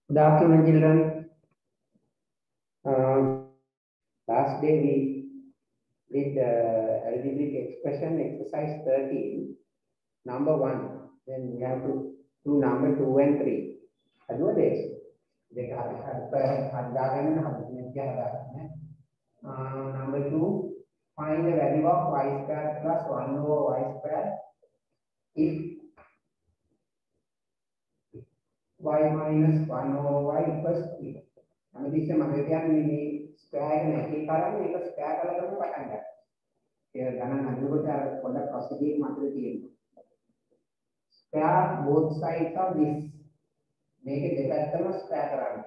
Good afternoon, children. Last day we did algebraic expression exercise 13, number 1. Then we have to do number 2 and 3. Otherwise, number 2, find the value of y squared plus 1 over y squared if y minus 1 over y equals 3. Nama disse මම කියන්නේ මේ square එක නැති කරන්නේ මේක square කරලා කරන පටන් ගන්නවා. ඒ ගණන් හදනකොට අර පොඩක් ප්‍රොසීජර් මතක තියෙනවා. Square both sides of this. මේක දෙපැත්තම ස්ක්වයර් කරන්න.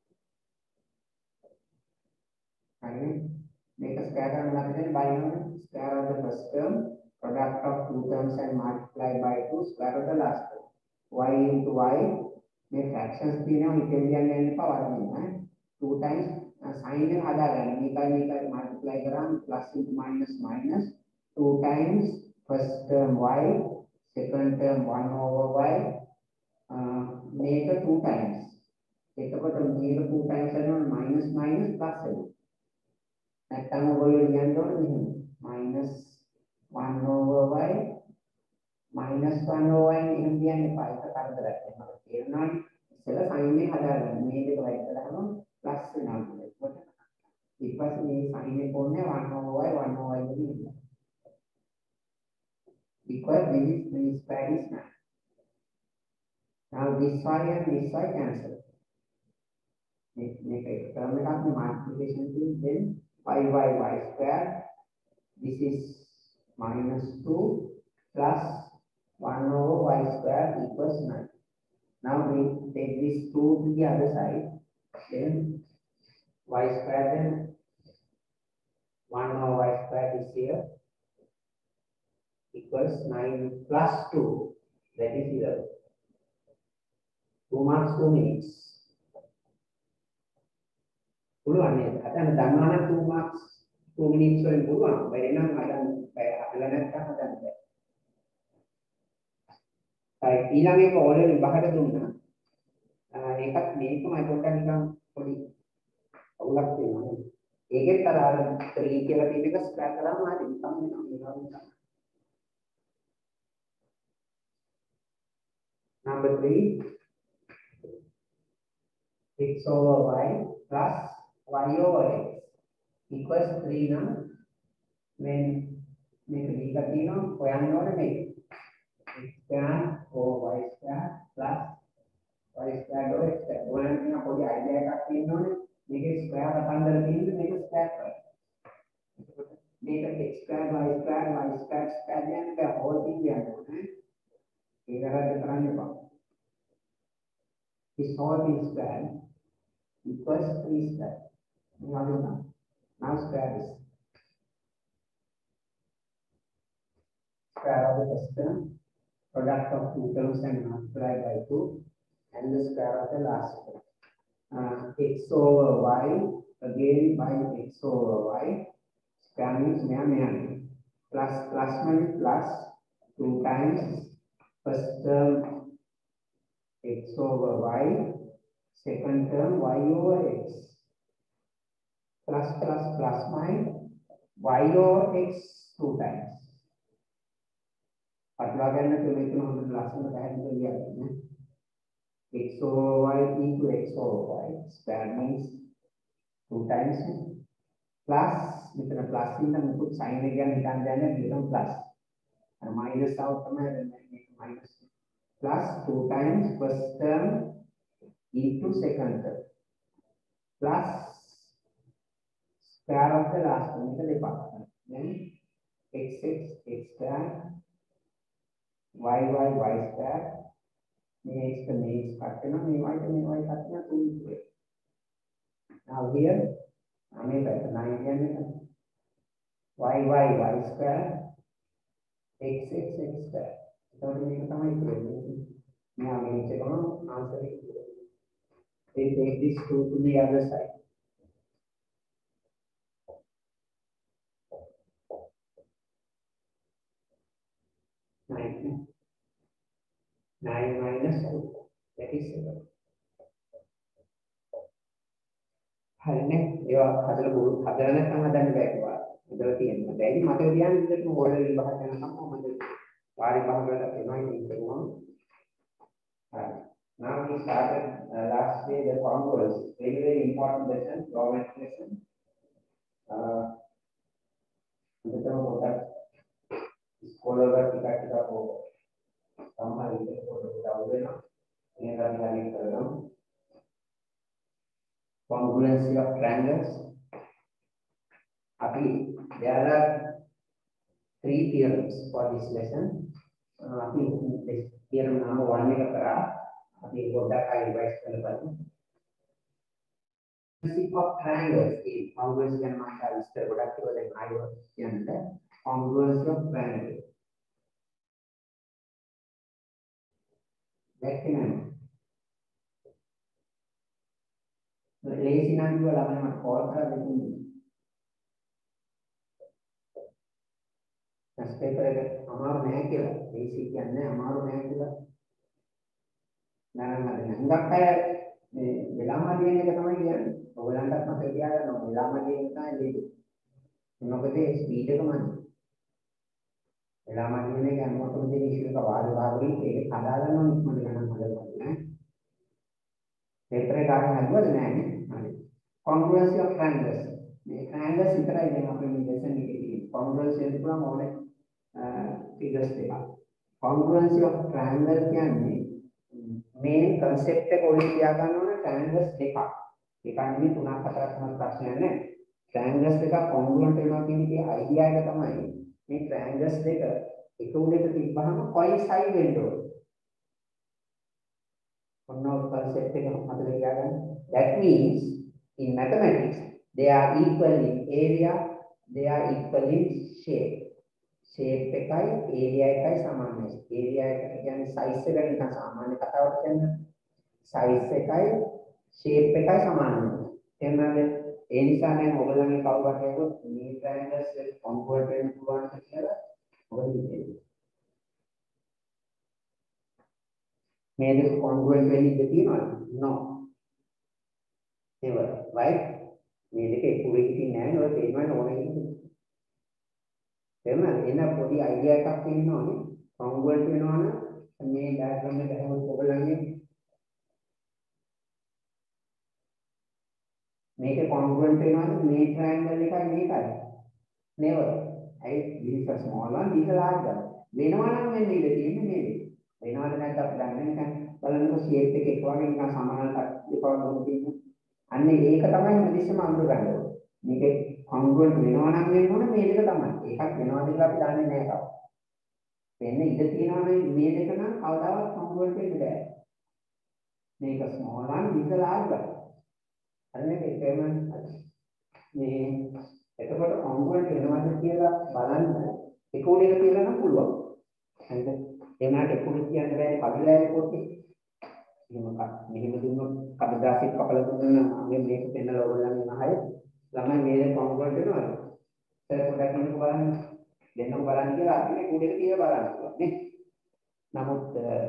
හරි. මේක ස්ක්වයර් කරන්න නැත්නම් binomial square of the first term, product of two terms and multiply by 2 square of the last term. Y into y මේ fractions තියෙනවා ඉතින් කියන්නේ එපා වර්ගයෙන්. 2 times sin එක හදාගන්න. මේකයි multiply කරාම plus into minus minus 2 times first term y, second term 1 over y, මේක 2 times. එතකොට මේක 2 times කරනවා minus minus plus වෙනවා. නැත්නම් ඔයගොල්ලෝ ලියන්න ඕනේ මෙහෙම. minus 1 over y minus 1 over y එහෙම කියන්න එපා. ඒක කරදරයක් වෙනවා. තේරුණාද? ඉතල sin එක හදාගන්න. මේක වයිට් කරාම plus වෙනවා. ඊට පස්සේ මේ sin එක ඕනේ 1 over y 1 over y දෙන්නේ. Because this square is 9. Now this y and this y cancel. Make a term of the multiplication thing, then y square. This is minus 2 plus 1 over y square equals 9. Now we take this 2 to the other side. Then y square, then 1 over y square is here equals 9 plus 2, that is 11. 2 marks 2 minutes. පුළුවන් නේද? අතන දන්නවා නම් 2 marks 2 minutes වලින් පුළුවන්. බැරි නම් අදන් අපල නැත්තම් හදන්න බෑ. ඊළඟ එක ඕලෙවල් බහට දුන්නා. ඒකත් මේකමයි පොඩ්ඩක් නිකන් පොඩි අවුලක් වෙනවා. ඒකෙත් අර 3 කියලා තියෙන එක ස්ක්‍රෑච් කරාම හරි නිකන් වෙනවා. Number 3, x over y plus y over x equals 3 නම් when මේක දීලා තියෙනවා හොයන්න ඕනේ මේක. x square over y square plus y square over x square. ඔයාලට තියෙන පොඩි අයිඩියා එකක් තියෙන්න ඕනේ. මේකේ ස්ක්වයර් කතන්දර තියෙන්නේ මේක ස්ක්වයර් කරලා. මේක x square y square කියන්නේ හෝල් තියන්නේ නැහැ. ඒක හරියට කරන්න එපා. This whole thing square equals 3 square. Now square this. Square of the first term, product of two terms and multiply by 2, and the square of the last term. X over y, again by x over y, square means plus minus plus 2 times first term x over y, second term y over x, plus minus y over x 2 times. පටලවා ගන්න මේක හොඳට ලස්සන පැහැදිලිව ලියන්න. x over y into x over y, square means 2 times plus මෙතන plus ඉන්න මුකුත් sin එක ගැන හිතන්න දැන මෙතන plus. අර minus out තමයි මේක minus. Plus 2 times first term into second term plus square of the last term. Then x square y square. X cut y cut 2 into x. Now here I make that 9 y square x square. So we තමයි කියන්නේ. Now we check on answer it. They take this 2 to the other side. 9 minus 2, that is 7. හරිනේ ඒවා හදලා නැත්නම් හදන්න බෑ කියලා. ඉතල තියෙනවා. දැන් මතක තියාගන්න ඉතින් ඕලෙවල් විභාග යනකම් කොහොමද වාරි විභාග වල එනවා ඉතින් කරනවා. හරි. Now we started last day the converse. Very important lesson, geometry lesson. Kita mau buat sekolah kita mau sama itu kita udah ini kali kita congruency of triangles. Api, there are 3 theorems for this lesson. Api, theorem number 1 में करा. Api बोलता है revise करने पर. Congruency of triangles. Congruency kan masa istilah bodoh kita dengan ayo yang ada. Congruency of triangles. Bagaimana? Relasi nanti kalau mana call kerja itu. Paper हमारा नहीं किया basic क्या हमारा नहीं किया ना नंगा का विलामा दिए ने कतम किया तो विलांडा मत किया ना विलामा दिए का ये इनोकते स्पीड का मान विलामा दिए ने क्या मोटो दिए इश्यू का वार वारी एक आधार नो निस्मन करना मदद करते हैं पेपर का हलवा देना है congruency of triangles triangles इतना ही है अपने लेसन के लिए congruency है पूरा मोड़े figures देखा congruency of triangle क्या है main concept एक ओरिजिन क्या करना है triangles देखा नहीं तुना खतरा समझ प्रश्न है triangles देखा congruent होना की idea है क्या तमाही ये triangles देखा एक उन्हें तो तीन बार हम कोई साइड विंडो उन्होंने concept के हम मतलब क्या करना that means in mathematics they are equal in area they are equal in shape shape එකයි area එකයි සමානයි. area එක කියන්නේ size එක නිකන් සාමාන්‍ය කතාවට කියන්නේ size එකයි shape එකයි සමානයි. එහෙනම් ඒ නිසා නම් ඔයගොල්ලන්ගේ කවුරුහරි කියනකොට මේ triangles එක convert වෙන්න පුළුවන් කියලා මොකද කියන්නේ? මේ දෙක convert වෙන්න ඉඩ තියෙනවද? No. never. Right? මේ දෙක එක්ක වෙන්නේ නැහැ නේද? ඔය තේරුම් ගන්න ඕනේ. එහෙනම් එන පොඩි අයිඩියා එකක් තියෙනවනේ congruent වෙනවනම් මේ ඩයග්‍රෑම් එක හැමෝම ඔයගොල්ලන්ගේ මේක congruent වෙනවනම් මේ triangle එකයි මේකයි never right this is a small one this is a large one වෙනවනම් මෙන්න ඉඳ තියෙන්නේ මේ වෙනවද නැත්නම් අපි දන්නේ නැහැ බලන්නකො shape එක එක වගේ නිකන් සමාන දෙපාරක් දුන්න තියෙනවා අන්න ඒක තමයි මෙදිස්සම අඳුර ගන්න ඕනේ මේක congruent වෙනවා නම් වෙන්න ඕනේ මේ දෙක තමයි. එකක් වෙනවද කියලා අපි දන්නේ නැහැ තාම. වෙන්න ඉඩ තියෙනවා මේ දෙක නම් කවදාවත් congruent වෙන්න බෑ. මේක small one this large one. හරිනේ ඒකම මේ එතකොට congruent වෙනවද කියලා බලන්න එක උඩ එක කියලා නම් පුළුවන්. හරිද? එනකට එක උඩ කියන්න බෑ කඩලා පොතේ. මෙහෙම දුන්නොත් කඩදාසියක් කපලා දුන්නා නම් මේක පෙන්නලා ඕගොල්ලන්ගේ නහය ළමයි මේ congruent වෙනවද? ඒක පොඩ්ඩක් නමුත් බලන්න. දෙන්නම බලන්න කියලා අපි කුඩේට තියලා බලන්න පුළුවන් නේ. නමුත්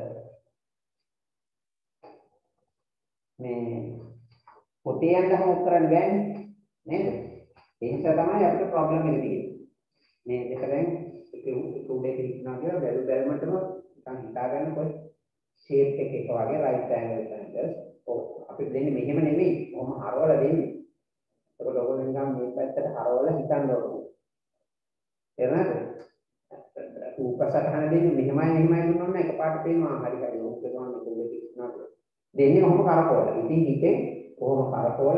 මේ පොතේ යන්න හමු කරන්න බෑනේ. නේද? ඒ නිසා තමයි අපිට ප්‍රොබ්ලම් එක තියෙන්නේ. මේ දෙක දැන් එක උඩේ තියනවා කියලා බැලුමටම නිකන් හිතා ගන්න කොයි shape එක වගේ right triangle triangles. අපි දෙන්නේ මෙහෙම නෙමෙයි. කොහොම හරවලා දෙන්නේ. ඒකට ඔයගොල්ලෝ නිකන් මේ පැත්තට හරවලා හිතන්න ඕනේ. එනවාද? උපසටහන දෙන්නේ මෙහෙමයි දුන්නොත් එකපාරට පේනවා හරි ඕක ගන්න කොහෙද ඉස්සනවාද? දෙන්නේ කොහොම කරකවල. ඉතින් හිතේ කොහොම කරකවල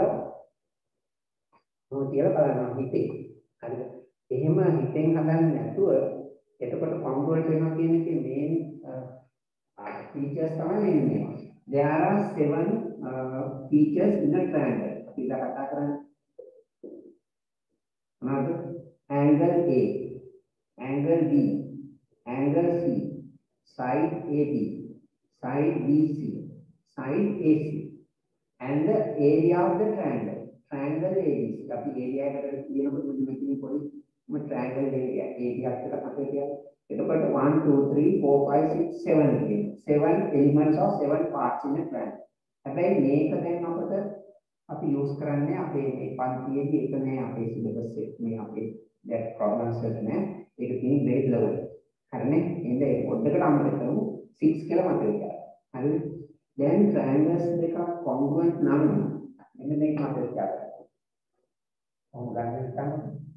මොකද කියලා බලනවා හිතේ. හරිද? එහෙම හිතෙන් හදන්නේ නැතුව එතකොට congruent වෙනවා කියන එකේ main features තමයි එන්නේ. There are 7 features in a triangle. අපි කතා කරන්නේ angle A, angle B, angle C, side AB, side BC, side AC, and the area of the triangle. Triangle ABC. අපි area එකට කියනකොට මෙතන පොඩි triangle area. area එකට අපිට කියන්නේ. එතකොට 1 2 3 4 5 6 7 කියන 7 elements or 7 parts in a triangle. හැබැයි මේක දැන් අපිට අපි යූස් කරන්නේ අපේ මේ පන්තියේදී එක නෑ අපේ සිලබස් එක මේ අපේ that problems වලට නෑ ඒක තියෙන grade level හරිනේ එහෙනම් ඒක පොඩ්ඩකට අමතක කරමු 6 කියලා මතක තියාගන්න හරිද then triangles දෙක congruent නම් මෙන්න මේක මතක තියාගන්න congruent තමයි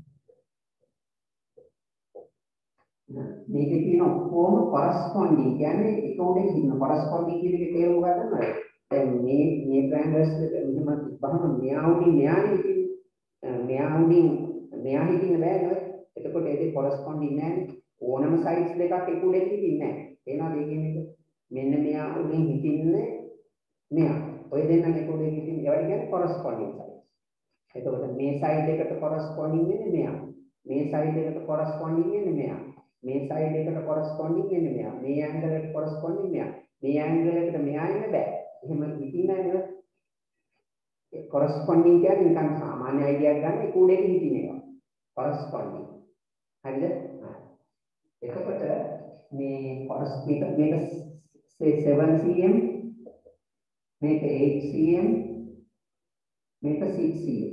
මේකේ තියෙන ඔක්කොම corresponding කියන්නේ එක උඩින් ඉන්න corresponding කියන එකේ තේරුම ගන්නවද දැන් මේ triangles දෙක මෙහෙම තිබ්බහම මෙයා උඩින් මෙයානේ ඉතින් මෙයා උඩින් මෙයා හිටින්න බෑ නේද එතකොට ඒකේ corresponding නැහැ ඕනම sides දෙකක් එක උඩින් හිටින්නේ නැහැ තේනවද ඒ කියන්නේ මෙන්න මෙයා උඩින් හිටින්නේ මෙයා ඔය දෙන්නා එක උඩින් හිටින්නේ ඒවට කියන්නේ corresponding sides එතකොට මේ side එකට corresponding වෙන්නේ මෙයා මේ side එකට corresponding වෙන්නේ මෙයා මේ side එකට corresponding වෙන්නේ මෙයා මේ angle එකට corresponding මෙයා මේ angle එකට මෙයා ඉන්න බෑ එහෙම හිටින්නේ නැහැ නේද ඒ corresponding කියන්නේ නිකන් සාමාන්‍ය idea එකක් ගන්න එක උඩේක හිටින එක corresponding හරිද එතකොට මේ මේක 7 cm මේක 8 cm මේක 6 cm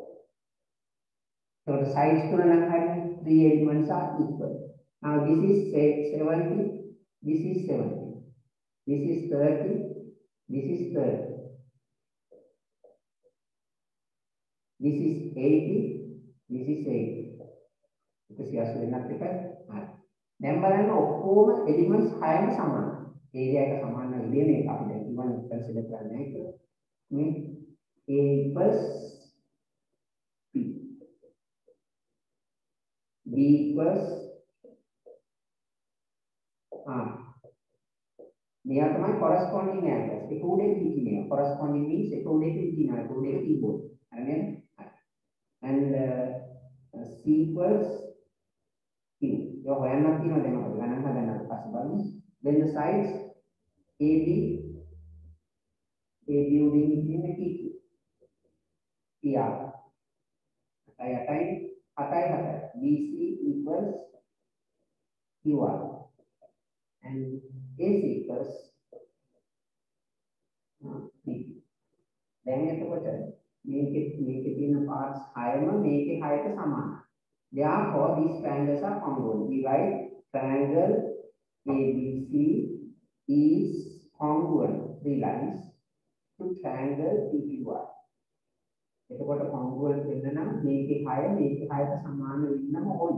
so the sides තුන නම් හරිනේ 3 elements are equal now this is 70 this is 70 this is 30 this is 30 this is 80 this is 80 180 වෙනත් එකයි හරි දැන් බලන්න ඔක්කොම elements 6ම සමානයි area එක සමානයි ඉන්නේ මේක අපි දැන් ඉවන් කන්සිඩර් කරන්නේ කියලා මේ a equals p b equals මෙයා තමයි corresponding angles ඒක උඩේ තියෙන්නේ corresponding means ඒක උඩේ තියෙනවා ඒක උඩේ keyboard හරිනේ and c equals q yo හොයන්න තියෙනවා දැන් අපිට ගණන් හදන්න පස්සේ බලමු then the sides ab උඩින් තියෙන්නේ pq pr අතයි bc equals qr and ac equals p දැන් එතකොට මේකේ තියෙන parts 6ම මේකේ 6ට සමානයි therefore these triangles are congruent we write triangle abc is congruent three lines to triangle pqr එතකොට congruent වෙන්න නම් මේකේ 6 මේකේ 6ට සමාන වෙන්නම ඕනේ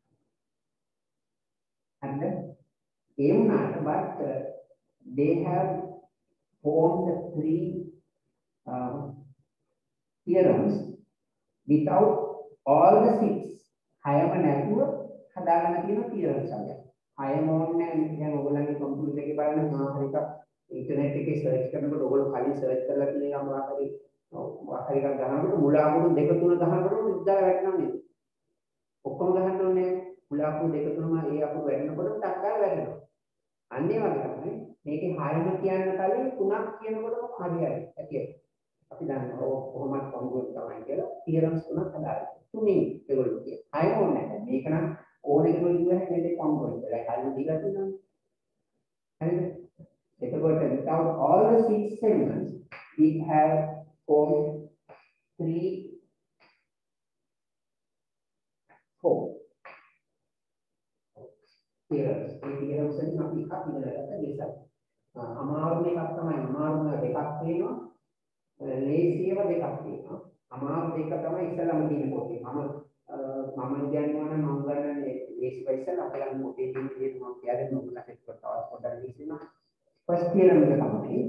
හරිද ඒ වුණාට but they have formed three theorems without all the 6 හයම නැතුව හදාගෙන තියෙන theorems අගය හයම ඕනේ දැන් ඔයගොල්ලන්ගේ කම්පියුටර් එකේ බලන්න මොනවා හරි එකක් ඉන්ටර්නෙට් එකේ සර්ච් කරනකොට ඔයගොල්ලෝ කලින් සර්ච් කරලා තියෙන මොනවා හරි එකක් ගන්නකොට මුල අකුරු දෙක තුන ගහනකොට ඉස්සලා වැටෙනවා නේද ඔක්කොම ගහන්න ඕනේ මුල අකුරු දෙක තුනම ඒ අකුරු වැටෙනකොට ටක් ගාලා වැටෙනවා අන්න ඒ වගේ තමයි මේකේ හයම කියන්න කලින් තුනක් කියනකොටම හරියයි ඇතියි අපි දන්නවා කොහොමද කොහොමද තමයි කියලා theorems තුනක් හදාගන්න තුنين ඒගොල්ලෝ කියන හයම ඕනේ නැහැ මේක නම් ඕනේ කියලා කිව්වහම මේකේ කොම්බෝ එකයි කලින් දීලා තියෙනවා හරිද එතකොට without all the 6 elements we have formed 3 4 theorems A theorems වලින් අපි එකක් ඉගෙන ගන්න නිසා අමාරුම එකක් තමයි අමාරුම දෙකක් තියෙනවා ලේසියම දෙකක් තියෙනවා අමාරු දෙක තමයි ඉස්සලම තියෙන පොතේ මම කියනවා නම් මම ගන්නන්නේ ලේසි පයිසල් අපේ යන පොතේ තියෙන දේ මම කියන්නේ ඔයගොල්ලන්ට ඒක තවත් පොඩ්ඩක් ලේසිනවා ෆස්ට් තියරම් එක තමයි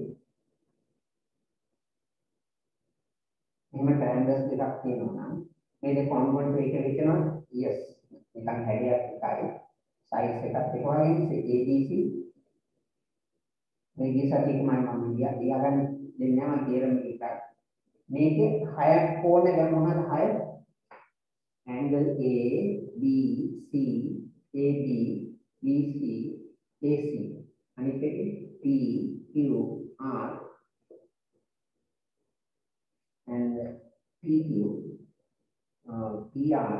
මෙහෙම triangles දෙකක් තියෙනවා නම් මේ දෙක කොන්වර්ට් වෙක විකනවා yes නිකන් හැඩයක් එකයි size එකක් එක වගේ ABC මේ ගිසටිකමයි මම ලියාගන්න දෙන්නේ නැහැ තියරම් එකක් මේකේ හයක් ඕනේ දැන් මොනවද හය angle A B C AB BC AC අනිත් එකේ P Q R and PQ PR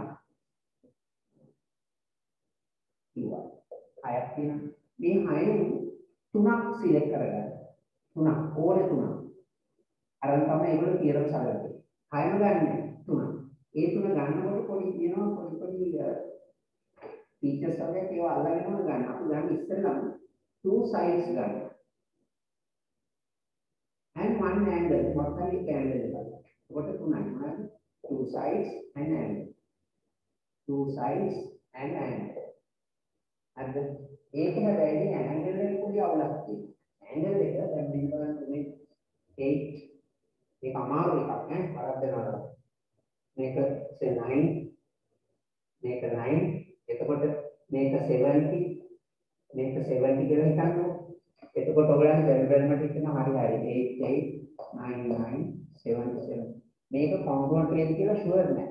QR හයක් තියෙනවා මේ හයෙන් තුනක් සිලෙක්ට් කරගන්න තුනක් ඕනේ තුනක් අරන් තමයි ඒගොල්ලෝ තියරම් සලකන්නේ. 6ම ගන්න 3. ඒ 3 ගන්නකොට පොඩි කියනවා පොඩි ෆීචර්ස් වගේ ඒවා අල්ලගෙනම ගන්න. අපි ගන්න ඉස්සෙල්ලම two sides ගන්න. and one angle. මොකක්ද ඒක angle එක. ඒකට තුනයි මොනවද? Two sides and angle. Two sides and angle. අද ඒක හැබැයි angle එක පොඩි අවුලක් තියෙනවා. angle එක දැන් මේ 8 මේක අමාරු එකක් නේ වරද්දනවා. මේක 9 මේක 9 එතකොට මේක 70 මේක 70 කියලා හිතන්නකො. එතකොට ඔයගොල්ලන් දැනගන්නට හිතනවා හරි 8 8 9 9 7 7 මේක කොන්ග්රුවන්ට් වේද කියලා ෂුවර් නෑ.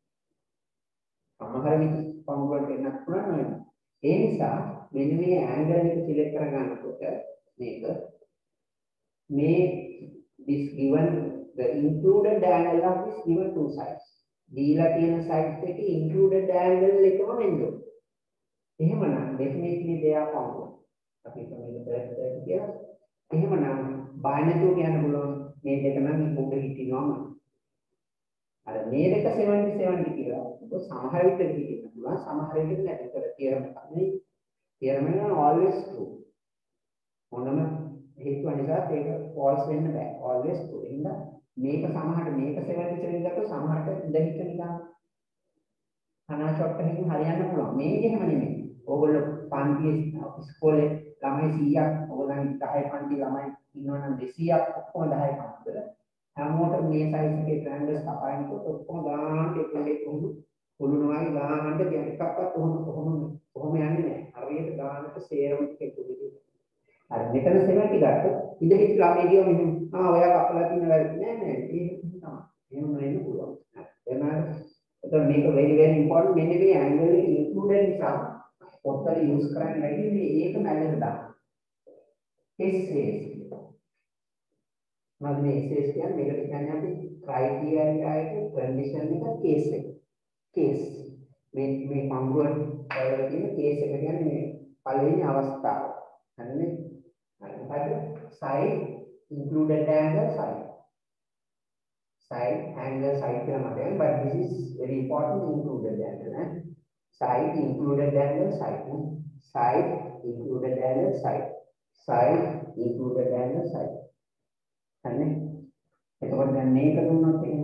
සමහර විට කොන්ග්රුවන්ට් වෙන්නත් පුළුවන් නේද? ඒ නිසා මෙන්න මේ ඇන්ගල් එක සිලෙක්ට් කරගන්නකොට මේක මේ this given the included angle of this given two sides. දීලා තියෙන sides එකේ included angle එකම වෙන්න ඕනේ. එහෙමනම් definitely they are congruent. අපි මේක බලද්දී කියලා. එහෙමනම් බාහිරට කියන්න පුළුවන් මේ දෙක නම් උඩ හිටිනවම. අර මේ දෙක 70 70 කියලා. ඒක සමහර විට හිටින්න පුළුවන් සමහර විට නැති කර තියරම තමයි. තියරම නම් always true. මොනම හේතුව නිසා ඒක false වෙන්න බෑ. always true. එහෙනම් මේක සමහරට මේක 70 70 ගත්තොත් සමහරට ඉඳ හිට නිකන් කනා ෂොට් එකකින් හරියන්න පුළුවන්. මේක එහෙම නෙමෙයි. ඕගොල්ලෝ පන්තියේ ඉස්කෝලේ ළමයි 100ක් ඕගොල්ලන් 10 පන්ති ළමයි ඉන්නවනම් 200ක් ඔක්කොම 10 පන්තිවල හැමෝටම මේ සයිස් එකේ ට්‍රෑන්ගල්ස් කපායිනකොට ඔක්කොම ගානට එකලේ කොළුණුවයි ගානට දැන් එකක්වත් කොහොම යන්නේ නැහැ. හරියට ගානට සේරම එකෙකුනේ. අර මෙතන 70 ගත්තොත් ඉඳ හිට ළමයි කියව මෙහෙම ඔයා කපලා තියෙන වැඩ නෑ නෑ ඒක තමයි. එහෙම වෙන්න පුළුවන්. එතකොට මේක very important මෙන්න මේ angle එක included නිසා පොත්තල use කරන්න වැඩි මේ ඒක මැලෙන්න දාන්න. SAS මම මේ SAS කියන්නේ මේකට කියන්නේ අපි criteria එක condition එක case එක. case මේ congruent වල තියෙන case එක කියන්නේ මේ පළවෙනි අවස්ථාව. හරිනේ? හරි. side included angle side. Side angle side කියලා මතකයි but this is very important included angle නේ. Side included angle side. Side included angle side. Side included angle side. හරිනේ? එතකොට දැන් මේක දුන්නොත් එහෙම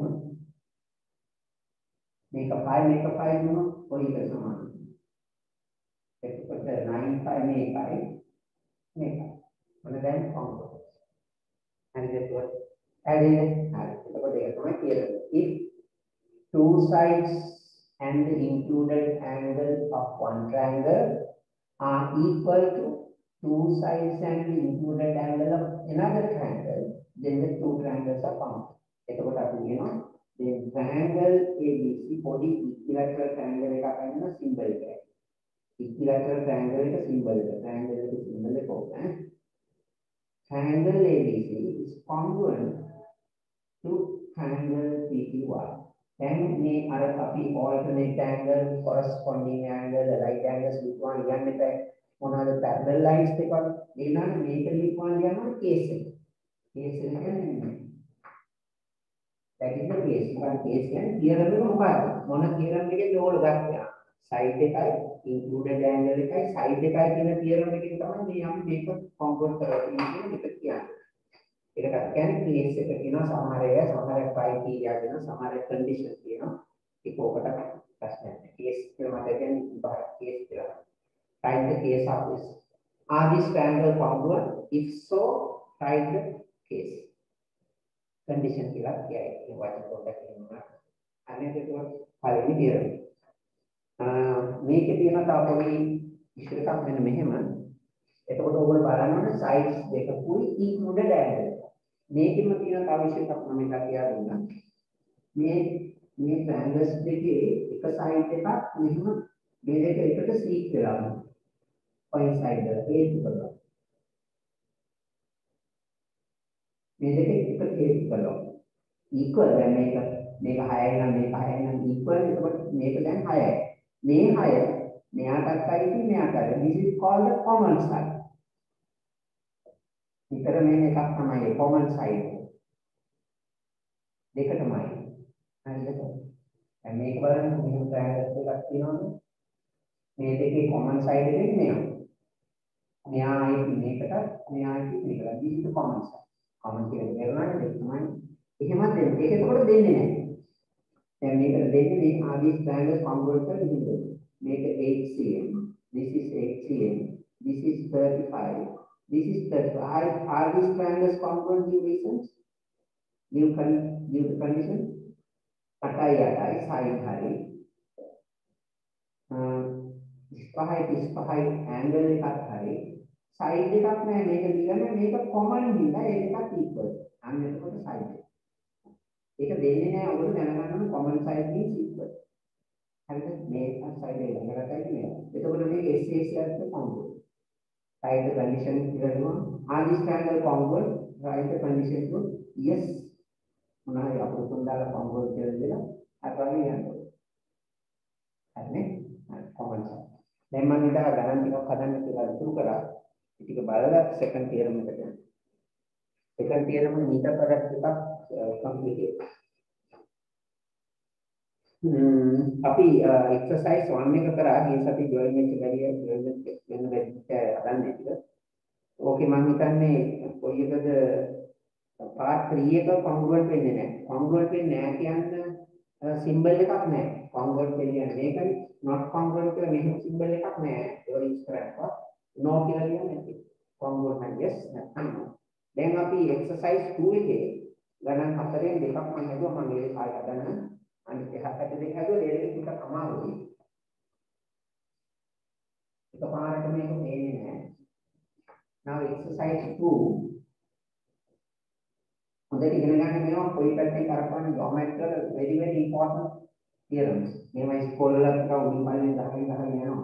මේක 5 මේක 5 දුන්නොත් කොයි එක සමානද? එතකොට 9 5 මේකයි මේකයි. මොන දැන් කොහොමද? හරිද එතකොට? හරි. එතකොට ඒක තමයි කියන්නේ. If two sides and the included angle of one triangle are equal to two sides and the included angle of another triangle, then the two triangles are found. එතකොට අපි කියනවා the triangle ABC body equilateral triangle එකක් අයින symbol එකයි. equilateral triangle එක symbol එක. triangle එක symbol එක ඕනේ. Triangle ABC is congruent to triangle PQR. Then මේ අර අපි alternate angle, corresponding angle, right angles ලියනවා කියන්නේ මොනවාද parallel lines එකක්. ඒ නම් මේක ලියනවා කියනවා case එක. case එක කියන්නේ that is the case. මොකක්ද case කියන්නේ theorem එක මොකක්ද? මොන theorem එකේද ඕගොල්ලෝ ගත්තා? side එකයි included angle එකයි side එකයි කියන theorem එකකින් තමයි මේ අපි මේක congruent කරලා තියෙන්නේ කියන්නේ. ඒකට කියන්නේ case එක කියනවා සමහර අය සමහර criteria දෙනවා සමහර condition කියනවා ඒක ඔකට ප්‍රශ්නයක් නෑ case කියලා මට කියන්නේ බාහිර case කියලා write the case of this are these triangle congruent if so write the case condition කියලා කියයි ඒ වචන පොඩ්ඩක් කියනවා අනේ ඒක පළවෙනි theorem මේකේ තියෙන තව පොඩි ඉස්සර එකක් මෙන්න මෙහෙම එතකොට ඔයගොල්ලෝ බලන්න ඕනේ sides දෙකකුයි included angle මේකෙම තියෙන තව විශේෂයක් මම එකක් කියලා දුන්නා. මේ triangles දෙකේ එක side එකක් මෙහෙම මේ දෙක එකට සීක් වෙලා යනවා. point side එක ඒක බලන්න. මේ දෙක එක කේස් කරනවා. equal දැන් මේක 6යි නම් මේක 6යි නම් equal එතකොට මේක දැන් 6යි. මේ 6 මෙයාටත් අයිති මෙයාටත්. This is called the common side. විතර මේ එකක් තමයි common side. දෙකටමයි. හරිද? දැන් මේක බලන්න මෙහෙම ට්‍රයැන්ගල් එකක් තියෙනවනේ. මේ දෙකේ common side එකේ මෙයා. මෙයා ආයේ මේකට මෙයා ආයේ මේකට. this is the common side. common කියලා කියනවානේ දෙක තමයි. එහෙමත් දෙන්න. ඒක එතකොට දෙන්නේ නැහැ. දැන් මේකට දෙන්නේ මේ ආදී triangles congruent කරලා දෙන්නේ. මේක 8 cm. This is 8 cm. This is 35. This is 35. Are these triangles congruent with reasons? Give the condition. Katai atai side hari. 35 angle එකක් හරි side එකක් නැහැ මේක දිගම මේක common දිලා ඒකත් equal. අන්න එතකොට side එක. ඒක දෙන්නේ නැහැ ඔයගොල්ලෝ දැනගන්න ඕන common side means equal. හරිද? මේ side එක ළඟටයි මේ. එතකොට මේක SAC එක්ක congruent. Write the condition කියලා are these triangle congruent? Write the condition to yes. මොනවායි අපිට තුන්දාලා congruent කියලා දෙලා අරගෙන යනවා. හරිනේ? common side. දැන් මම ඉතලා ගණන් ටිකක් හදන්න කියලා ඉතුරු කරා. ටික බලලා second theorem එකට යන්න. second theorem එක meter product එකක් complicated. අපි exercise 1 එක කරා මේ සති geometry barrier වෙන බැරිට හදන්නේ ටික. ඕකේ මම හිතන්නේ කොයි එකද part 3 එක congruent වෙන්නේ නැහැ. congruent වෙන්නේ නැහැ කියන්න symbol එකක් නැහැ. congruent කියන්නේ මේකනේ. not congruent කියලා මෙහෙම symbol එකක් නැහැ. ඒක use කරලා no කියලා කියන්නේ congruent yes නැත්නම් no. දැන් අපි exercise 2 එකේ ගණන් හතරෙන් දෙකක් මම හදුවා මම ඒක කාලේ හදන්න. අනිත් එහාට දෙක හදුවා ඒක ටිකක් අමාරුයි. එකපාරට මේක තේරෙන්නේ නැහැ. now exercise 2 හොඳට ඉගෙන ගන්න මේවා කොයි පැත්තෙන් කරපුවාම geometry very very important theorems. මේවා ඉස්කෝලේ වල කව උඩින් පල්ලෙන් ගහගෙන යනවා.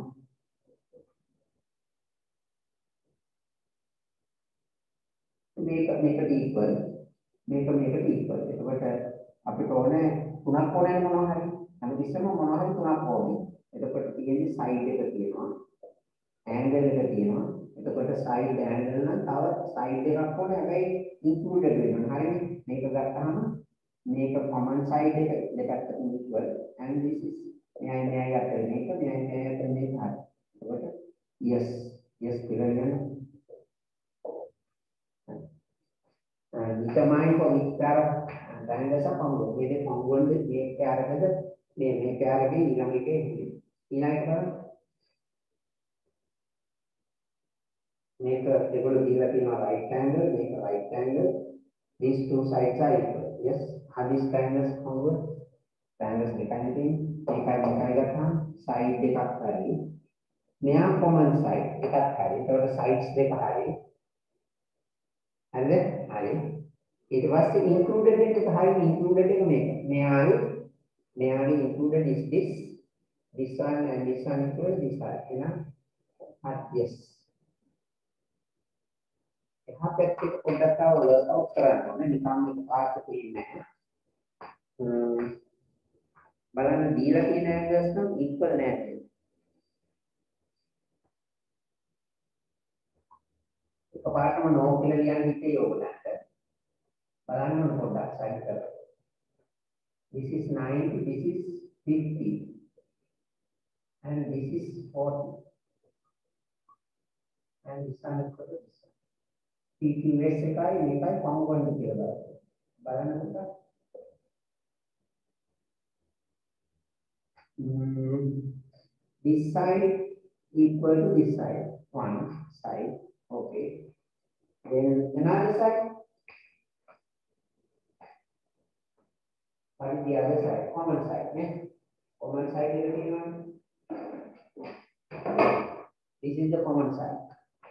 මේක equal මේක equal. එතකොට අපිට ඕනේ තුනක් ඕනේ මොනවා හරි. හැමතිස්සෙම මොනවා හරි තුනක් ඕනේ. එතකොට තියෙන්නේ side එක තියෙනවා. angle එක තියෙනවා. එතකොට side angle නම් තව side එකක් ඕනේ. හැබැයි included වෙනවා. හරිනේ. මේක ගත්තාම මේක common side එක දෙකත් equal and this is न्याय අතර මේක न्याय අතර මේක හරි. එතකොට yes කියලා කියනවා. determine for each pair of triangles are congruent. Whether congruent with මේ pair එකද මේ pair එකේ ඊළඟ එකේ ඊළඟට මේක දෙකොල්ල දීලා තියෙනවා right angle මේක right angle. These two sides are equal. Yes, are these triangles congruent? Triangles දෙකයි තියෙන්නේ. මේකයි ගත්තාම side දෙකක් හරි. මෙයා common side එකක් හරි. ඒකට sides දෙක හරි. හරිද? හරි. ඊට පස්සේ included එක හරි included එක මේක. මෙයාගේ included is this one and this one equal this one. එහෙනම් yes. එහා පැත්තේ පොඩ්ඩක් තව work out කරන්න ඕනේ. නිකන් මේක පාස් වෙන්නේ නැහැ. බලන්න දීලා තියෙන angles නම් equal නැහැ. එකපාරටම no කියලා ලියන්න හිතේ ඕගලන්ට. බලන්න පොඩ්ඩක් side කරලා. This is 90, this is 50 and this is 40 and this one is equal to this one. PQS එකයි මේකයි congruent කියලා බලන්න පොඩ්ඩක්. This side equal to this side. One side. Okay. Then another side. What is the other side? Common side. Yeah? Common side is this is the common side.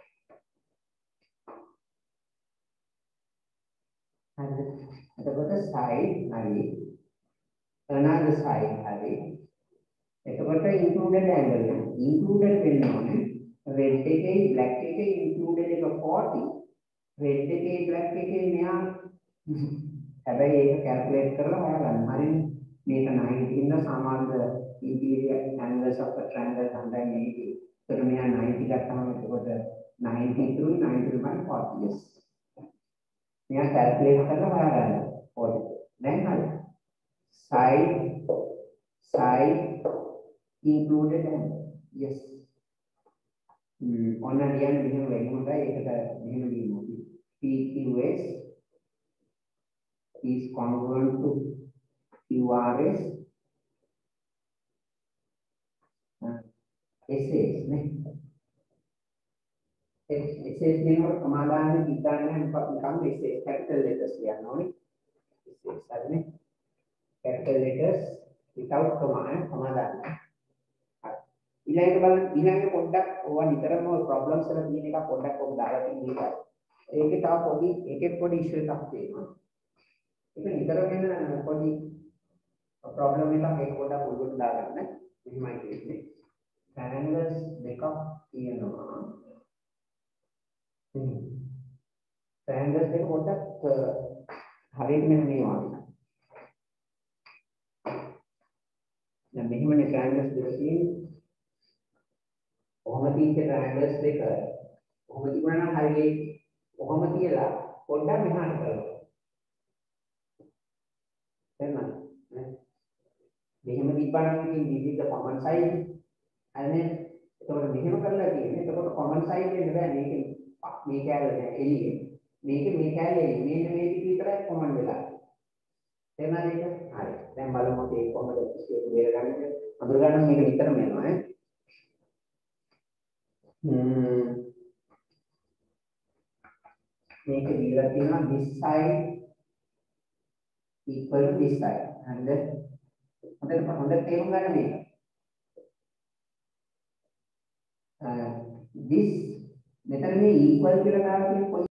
And the side, another side, එතකොට included angle included වෙන්නේ red එකේ black එකේ included එක 40 red එකේ black එකේ මෙයා හැබැයි ඒක calculate කරලා හොයාගන්න. හරිනේ. මේක 90 ඉන්න සමාන්තර interior angles of the triangle 180. ඒතර මෙයා 90 ගත්තාම එතකොට 90 through 90 by 40 yes. මෙයා calculate කරලා හොයාගන්න 40. Then hal side included and yes. On a real mehem very hota ekata mehem diyena PQS is congruent to QRS SS නේ SS කියනකොට සමාදානෙ ඉඳන්නේ නිකන් SS capital letters ලියන්න ඕනේ SS හරිනේ capital letters without comma සමාදානෙ ඊළඟ පොඩ්ඩක් ඕවා නිතරම ප්‍රොබ්ලම්ස් වල තියෙන එක පොඩ්ඩක් ඔබ දාලා තියෙනවා ඒකේ තව පොඩි එකෙක් පොඩි ඉෂුව එකක් තියෙනවා ඒක නිතරම වෙන පොඩි ප්‍රොබ්ලම් එකක් ඒක පොඩ්ඩක් උඩට දාගන්න මෙහෙමයි කියන්නේ triangles දෙකක් තියෙනවා triangles දෙක පොඩ්ඩක් හරියට මෙන්න මේ වගේ දැන් මෙහෙමනේ triangles දෙක තියෙන්නේ කොහොම තියෙච්ච triangles දෙක කොහොම තිබුණා නම් හරියට කොහොම තියලා පොඩ්ඩක් මෙහාට කරලා එහෙනම් මෙහෙම තිබ්බනම් this is the common side හරිනේ එතකොට මෙහෙම කරලා තියෙන්නේ එතකොට common side වෙන්න බෑ මේ කැලේ නෑ එළියේ මේ කැලේ එළියේ මේ ටික විතරයි common වෙලා තේරුණාද ඒක හරි දැන් බලමු මේක කොහොමද ඉස්සෙල්ලා බේරගන්නේ අඳුරගන්න මේක විතරම වෙනවා මේක දීලා තියෙනවා this side equal to this side හරිද හොඳට තේරුම් ගන්න මේක this මෙතන මේ equal කියලා දාලා තියෙන